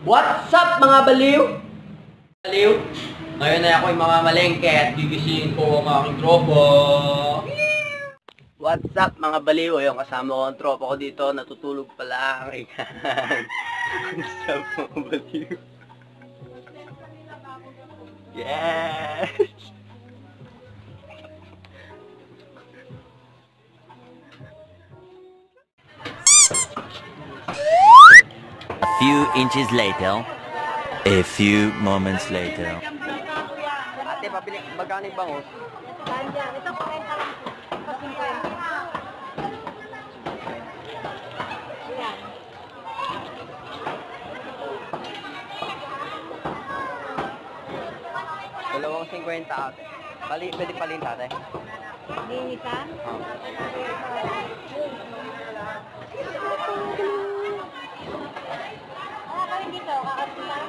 What's up mga baliw? Baliw? Ngayon ay ako'y mamamalengke at gigisingin ko ang aking tropa. What's up mga baliw? Ayun, kasama ko ang tropa ko dito. Natutulog pala. What's up mga baliw? Yes! A few inches later, a few moments later. Ate, pabili, magkano yung bangus? Ito po, ito. Yan. Dalawang 50 ate. Pwede palinta ate. Linisan? Oh. Kami dito, kakasita.